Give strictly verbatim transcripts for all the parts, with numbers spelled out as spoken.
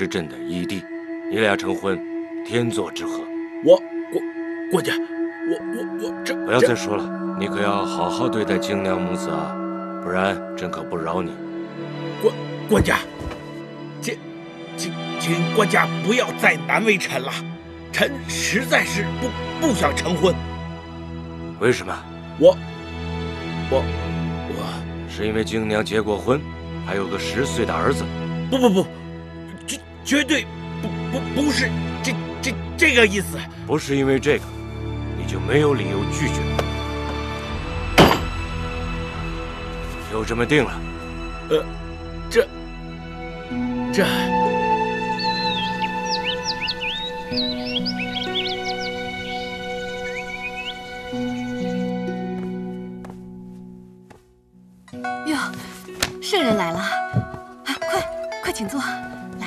之镇的义弟，你俩成婚，天作之合。 我国国家，我我我这不要再说了，你可要好好对待京娘母子啊，不然朕可不饶你。 国国家，请请请国家不要再难为臣了，臣实在是不不想成婚。 为什么？ 我我我是因为京娘结过婚，还有个十岁的儿子。 不不不，绝绝对不不不是这这这个意思。 不是因为这个，你就没有理由拒绝。就这么定了。 呃，这这。 哟，圣人来了，啊，快快请坐，来。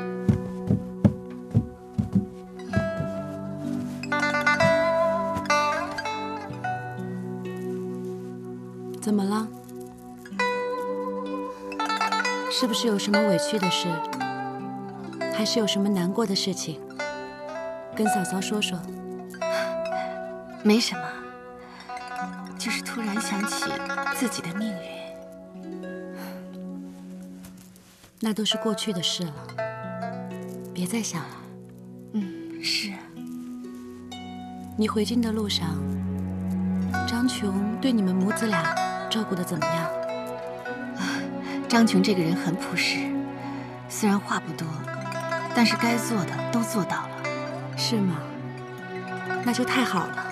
怎么了？是不是有什么委屈的事？还是有什么难过的事情？跟嫂嫂说说。 没什么，就是突然想起自己的命运。 那都是过去的事了，别再想了。 嗯，是。 你回京的路上，张琼对你们母子俩照顾得怎么样？ 啊，张琼这个人很朴实，虽然话不多，但是该做的都做到了。 是吗？那就太好了。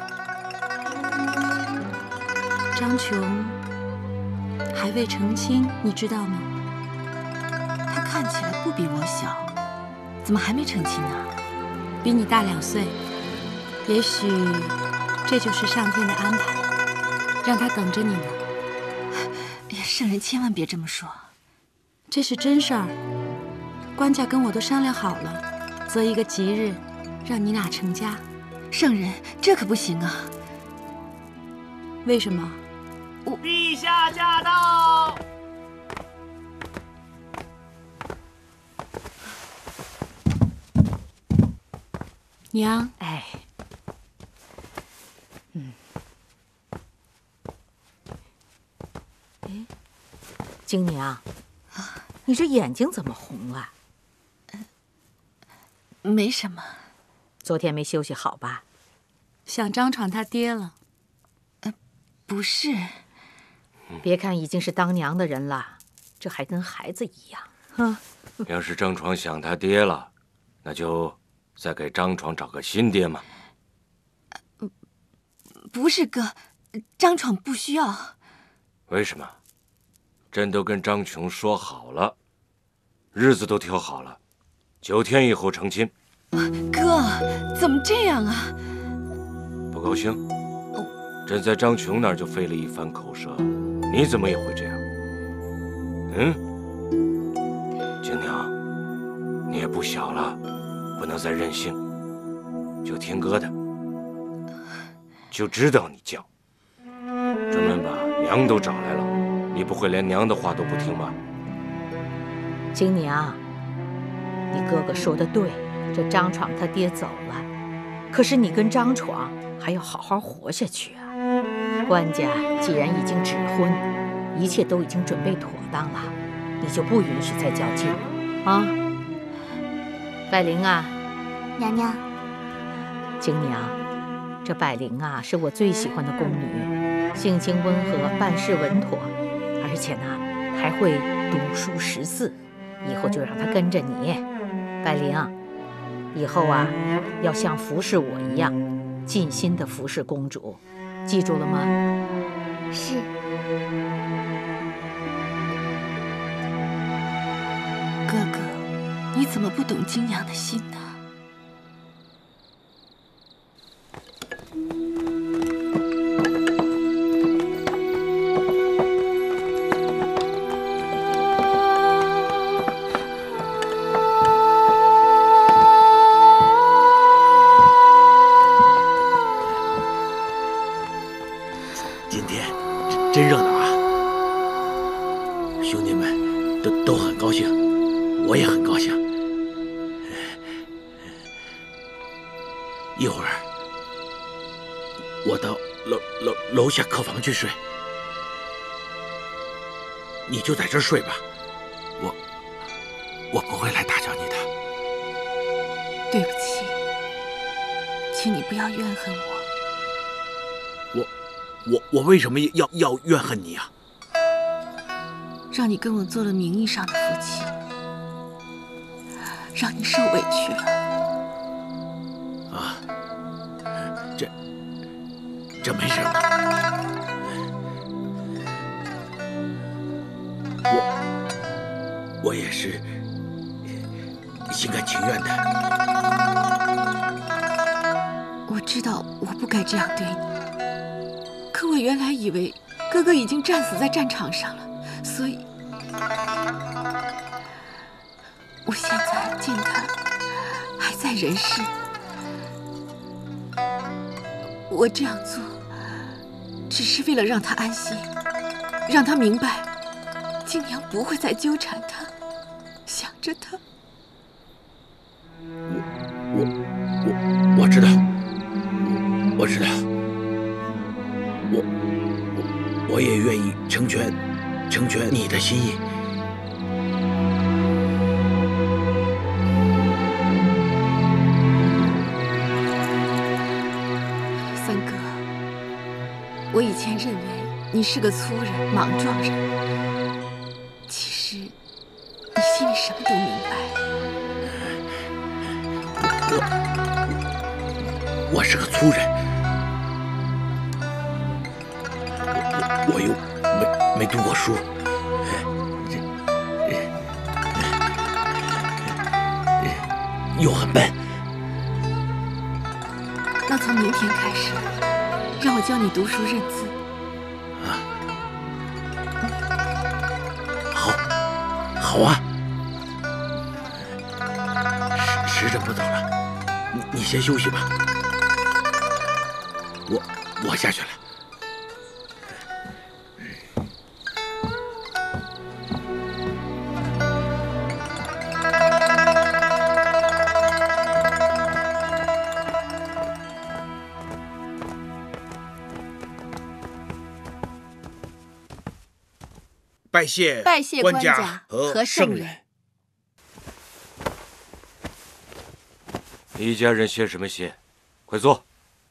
张琼还未成亲，你知道吗？ 他看起来不比我小，怎么还没成亲呢？ 比你大两岁，也许这就是上天的安排，让他等着你呢。 哎呀，圣人千万别这么说， 这是真事儿。官家跟我都商量好了，择一个吉日，让你俩成家。 圣人，这可不行啊！ 为什么？ 我陛下驾到！ 娘， 哎，嗯，哎，京娘，你这眼睛怎么红啊？ 没什么。 昨天没休息好吧？ 想张闯他爹了。 呃，不是。 别看已经是当娘的人了，这还跟孩子一样。哼， 要是张闯想他爹了，那就再给张闯找个新爹嘛。 呃，不是哥，张闯不需要。 为什么？朕都跟张琼说好了，日子都挑好了，九天以后成亲。 哥，怎么这样啊？ 不高兴？朕在张琼那儿就费了一番口舌，你怎么也会这样？嗯，京娘，你也不小了，不能再任性，就听哥的，就知道你犟。专门把娘都找来了，你不会连娘的话都不听吗？ 京娘，你哥哥说的对，这张闯他爹走了，可是你跟张闯还要好好活下去啊。官家既然已经指婚，一切都已经准备妥当了，你就不允许再较劲了啊！百灵啊， 娘娘， 京娘，这百灵啊是我最喜欢的宫女，性情温和，办事稳妥，而且呢还会读书识字，以后就让她跟着你。百灵，以后啊要像服侍我一样，尽心的服侍公主，记住了吗？ 是。 哥哥，你怎么不懂京娘的心呢？ 真热闹啊！兄弟们都都很高兴，我也很高兴。 一会儿我到楼楼楼下客房去睡，你就在这儿睡吧，我我不会来打搅你的。 对不起，请你不要怨恨我。 我我我为什么要要怨恨你啊？ 让你跟我做了名义上的夫妻，让你受委屈了。 啊，这这没什么，我我也是心甘情愿的。 我知道我不该这样对你，可我原来以为哥哥已经战死在战场上了，所以我现在见他还在人世，我这样做只是为了让他安心，让他明白静娘不会再纠缠他，想着他。 我我我知道，我知道，我我我也愿意成全成全你的心意。 三哥，我以前认为你是个粗人、莽撞人，其实你心里什么都明白。 我我是个粗人，我我又没没读过书，又很笨。 那从明天开始，让我教你读书认字。 好，好啊。时时辰不早了，你你先休息吧。我我下去了。拜谢拜谢官家官家和和圣人。 圣人。 一家人歇什么歇？快坐。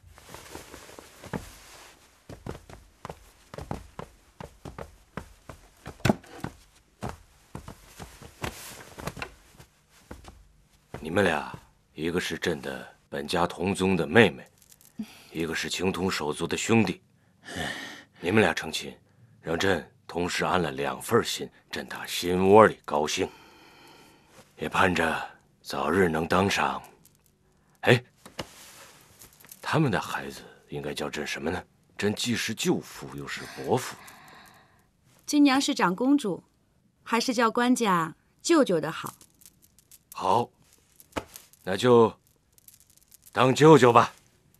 你们俩，一个是朕的本家同宗的妹妹，一个是情同手足的兄弟。你们俩成亲，让朕同时安了两份心，朕打心窝里高兴。也盼着早日能当上。哎，他们的孩子应该叫朕什么呢？朕既是舅父又是伯父。 金娘是长公主，还是叫官家舅舅的好？ 好，那就当舅舅吧。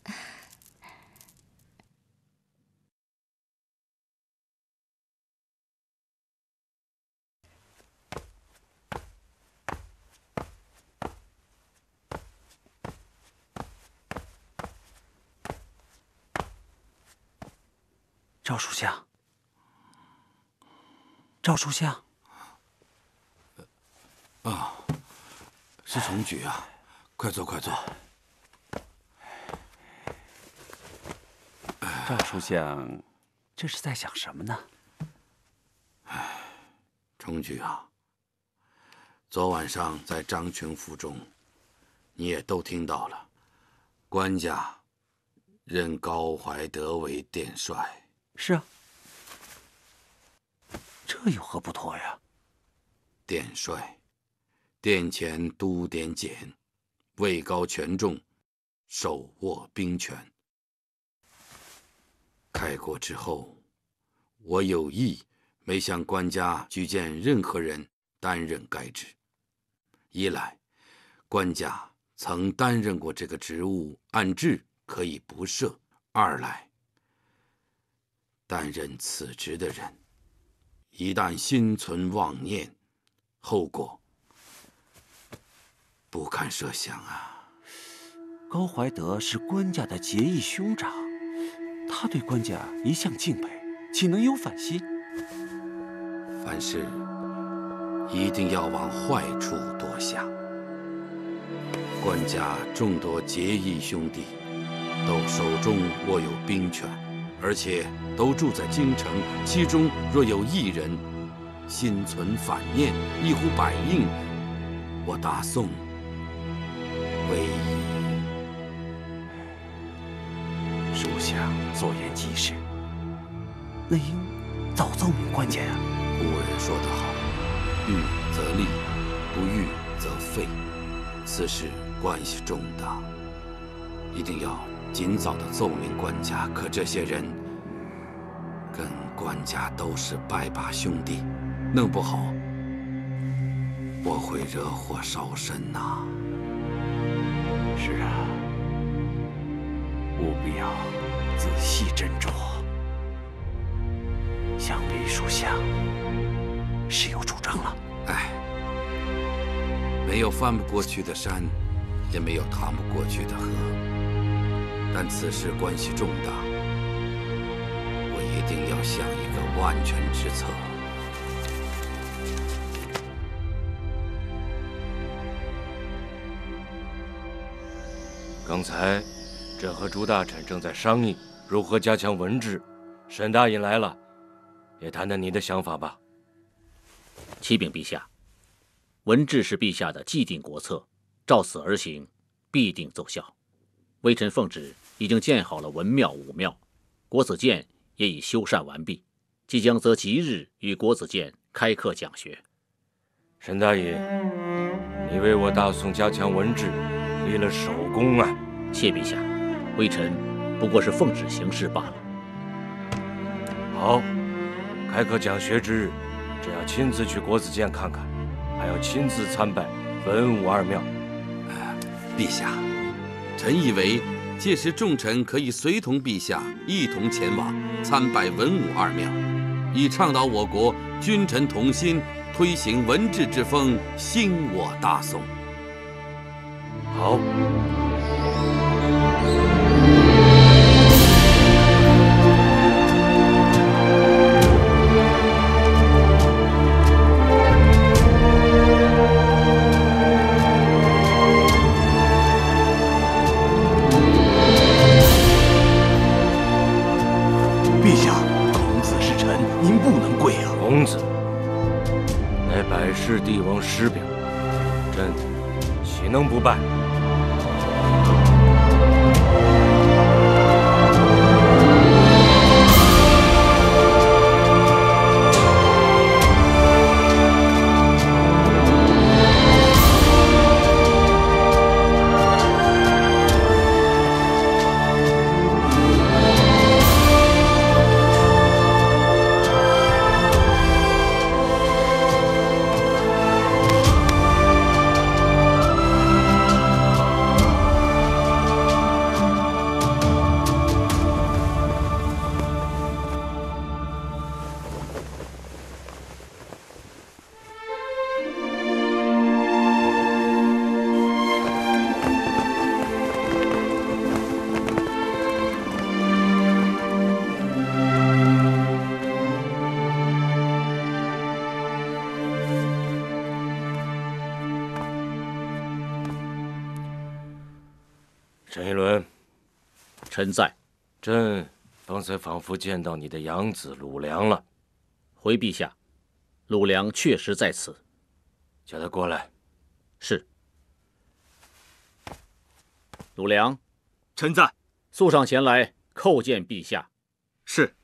赵书相，赵书相， 啊，是重举啊！快坐，快坐。 赵书相，这是在想什么呢？ 唉，重举啊，昨晚上在张琼府中，你也都听到了，官家任高怀德为殿帅。 是啊，这有何不妥呀？ 殿帅，殿前督点检，位高权重，手握兵权。开国之后，我有意没向官家举荐任何人担任该职。一来，官家曾担任过这个职务，按制可以不赦；二来，担任此职的人，一旦心存妄念，后果不堪设想啊！ 高怀德是官家的结义兄长，他对官家一向敬佩，岂能有反心？ 凡事一定要往坏处多想。官家众多结义兄弟，都手中握有兵权，而且都住在京城。其中若有一人心存反念，一呼百应，我大宋危矣。 属下所言极是，那应早奏明官家呀。 古人说得好，遇则立，不遇则废。此事关系重大，一定要尽早的奏明官家。可这些人跟官家都是拜把兄弟，弄不好我会惹祸烧身呐、啊。 是啊，务必要仔细斟酌。想必属下是有主张了。 哎，没有翻不过去的山，也没有趟不过去的河。但此事关系重大，我一定要想一个万全之策。 刚才朕和朱大臣正在商议如何加强文治，沈大尹来了，也谈谈你的想法吧。 启禀陛下，文治是陛下的既定国策，照此而行，必定奏效。微臣奉旨已经建好了文庙、武庙，国子监也已修缮完毕，即将择吉日与国子监开课讲学。 沈大尹，你为我大宋加强文治立了首功啊！ 谢陛下，微臣不过是奉旨行事罢了。 好，开课讲学之日，朕要亲自去国子监看看，还要亲自参拜文武二庙。 呃，陛下，臣以为届时众臣可以随同陛下一同前往参拜文武二庙，以倡导我国君臣同心，推行文治之风，兴我大宋。 好。 陛下，孔子是臣，您不能跪啊！ 孔子乃百世帝王师表，朕岂能不拜？陈一伦， 臣在。 朕方才仿佛见到你的养子鲁良了。 回陛下，鲁良确实在此。 叫他过来。 是。鲁良， 臣在。 速上前来叩见陛下。 是。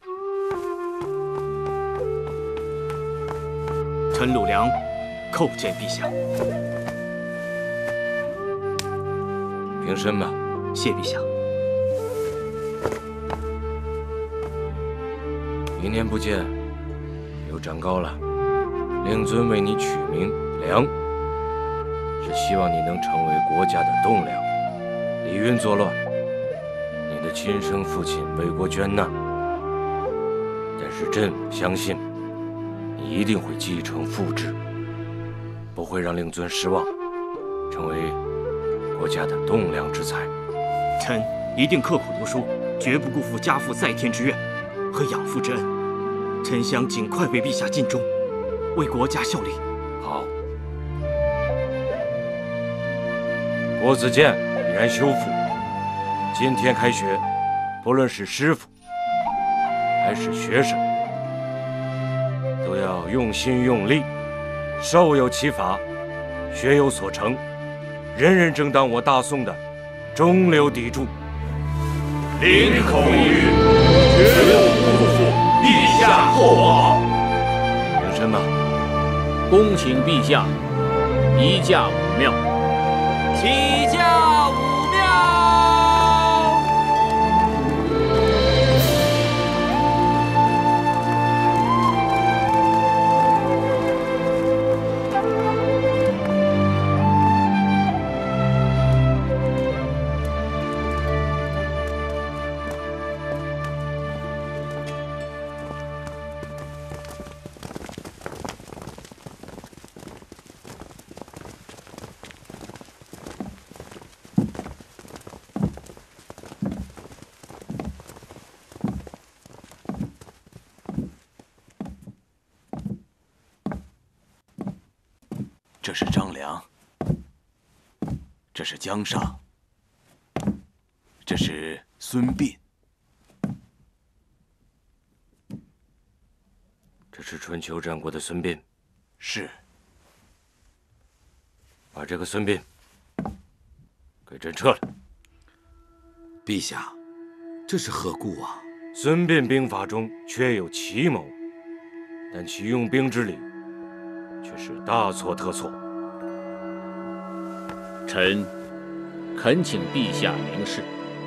臣鲁良叩见陛下。 平身吧。 谢陛下。 一年不见，又长高了。令尊为你取名良，是希望你能成为国家的栋梁。李运作乱，你的亲生父亲为国捐难，但是朕相信你一定会继承父志，不会让令尊失望，成为国家的栋梁之才。 臣一定刻苦读书，绝不辜负家父在天之愿和养父之恩。臣想尽快为陛下尽忠，为国家效力。 好。国子监已然修复，今天开学，不论是师傅还是学生，都要用心用力，手有其法，学有所成，人人争当我大宋的中流砥柱。 领口谕，绝不辜负陛下厚望。 领身吧。 恭请陛下移驾武庙。 起驾武庙。 这是张良，这是姜尚，这是孙膑， 这是春秋战国的孙膑。 是。 把这个孙膑给朕撤了。 陛下，这是何故啊？ 孙膑兵法中确有奇谋，但其用兵之理却是大错特错。 臣恳请陛下明示。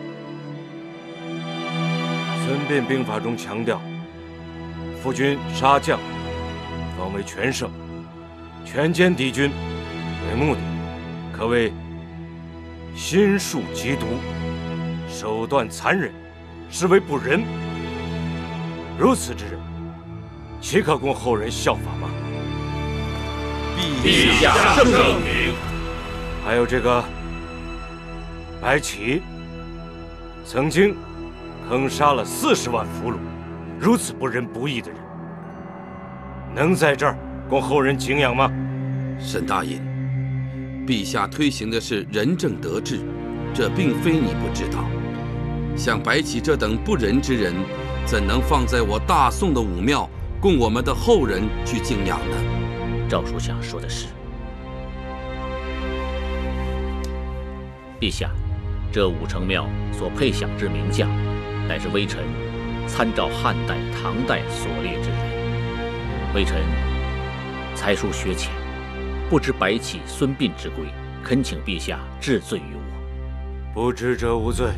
孙膑兵法中强调，夫君杀将，方为全胜，全歼敌军为目的，可谓心术极毒，手段残忍，实为不仁。如此之人，岂可供后人效法吗？ 陛下圣明。 还有这个白起，曾经坑杀了四十万俘虏，如此不仁不义的人，能在这儿供后人敬仰吗？ 沈大隐，陛下推行的是仁政德治，这并非你不知道。像白起这等不仁之人，怎能放在我大宋的武庙，供我们的后人去敬仰呢？ 赵属下说的是。陛下，这武成庙所配享之名将，乃是微臣参照汉代、唐代所列之人。微臣才疏学浅，不知白起、孙膑之规，恳请陛下治罪于我。 不知者无罪。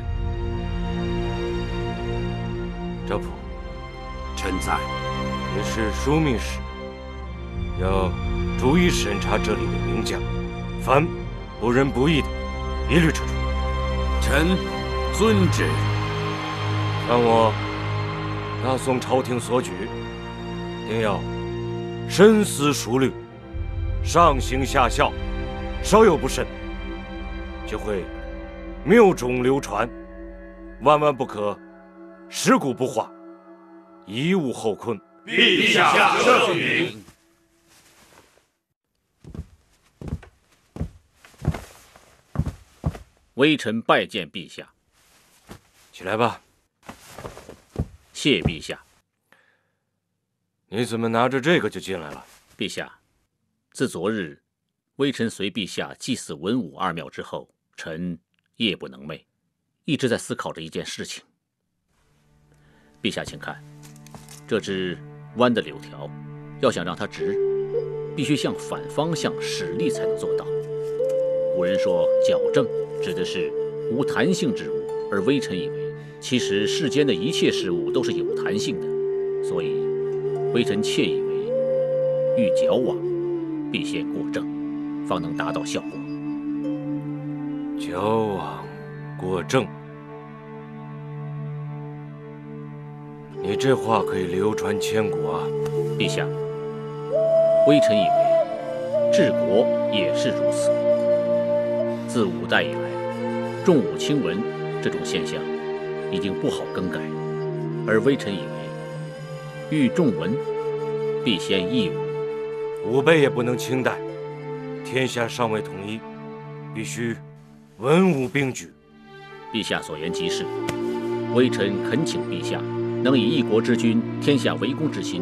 赵普， 臣在。 你是枢密使，要逐一审查这里的名将，凡不仁不义的，一律撤除。 臣遵旨。 看我大宋朝廷所举，定要深思熟虑，上行下效，稍有不慎，就会谬种流传，万万不可食古不化，贻误后坤。 陛下圣明。 微臣拜见陛下。 起来吧。 谢陛下。 你怎么拿着这个就进来了？ 陛下，自昨日微臣随陛下祭祀文武二庙之后，臣夜不能寐，一直在思考着一件事情。陛下，请看，这只弯的柳条，要想让它直，必须向反方向使力才能做到。古人说矫正指的是无弹性之物，而微臣以为，其实世间的一切事物都是有弹性的，所以微臣窃以为，欲矫枉，必先过正，方能达到效果。 矫枉过正，你这话可以流传千古啊！ 陛下，微臣以为，治国也是如此。自五代以来，重武轻文， 这种现象已经不好更改，而微臣以为，欲重文，必先义武。 吾辈也不能轻待，天下尚未统一，必须文武并举。 陛下所言极是，微臣恳请陛下能以一国之君、天下为公之心，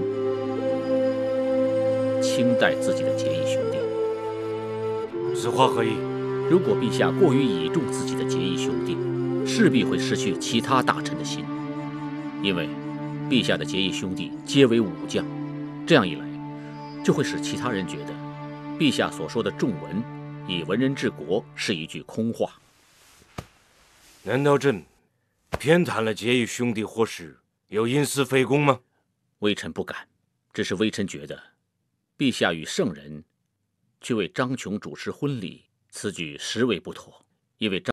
轻待自己的结义兄弟。 此话何意？ 如果陛下过于倚重自己的结义兄弟，势必会失去其他大臣的心，因为陛下的结义兄弟皆为武将，这样一来，就会使其他人觉得，陛下所说的重文，以文人治国是一句空话。 难道朕偏袒了结义兄弟，或是有因私废公吗？ 微臣不敢，只是微臣觉得，陛下与圣人去为张琼主持婚礼，此举实为不妥，因为张。